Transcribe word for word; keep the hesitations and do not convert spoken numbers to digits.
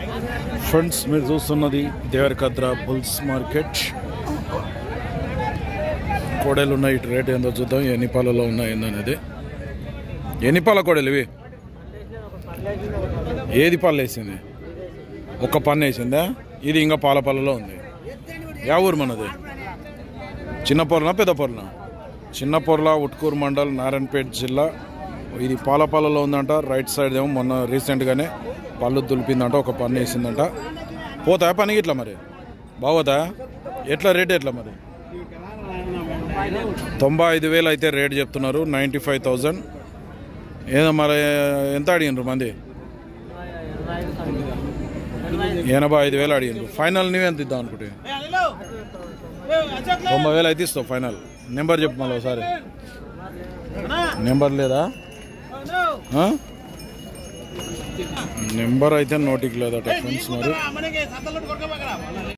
Friends మీరు చూస్తున్నది Devarakadra bulls market. కోడలు ఉన్నాయి, ఇటు రేట్ ఏందో చూద్దాం. ఎన్ని పాలలో ఉన్నాయి ఏందనేది. ఎన్ని పాల కోడలు ఇవి? ఏది పళ్ళు వేసింది? ఒక్క పన్ను వేసిందా? ఇది ఇంకా పాల పళ్ళలో ఉంది. యా ఊరు మనది? చిన్న పొరనా పెద్ద పొరనా? చిన్న పొరల, ఉట్కూరు మండల్, నారాయణపేట జిల్లా. ఇది పాల పళ్ళలో ఉందంట. రైట్ సైడ్ ఏమో మొన్న రీసెంట్గానే పళ్ళు దులిపిందంట, ఒక పన్ను వేసిందంట. పోతా పనికి ఇట్లా మరి బాగోతా? ఎట్లా రేట్ ఎట్లా మరి? తొంభై ఐదు వేలు అయితే రేట్ చెప్తున్నారు. నైంటీ ఫైవ్ థౌజండ్ ఏదో మరి ఎంత అడిగినారు మంది? ఎనభై ఐదు వేలు అడిగినారు. ఫైనల్ నువ్వు ఎంత ఇద్దాం అనుకుంటే? తొంభై వేలు అయితే ఇస్తావు ఫైనల్. నెంబర్ చెప్పు మళ్ళీ ఒకసారి. నెంబర్ లేదా? నెంబర్ అయితే నోటికి లేదట ఫ్రెండ్స్ మరి.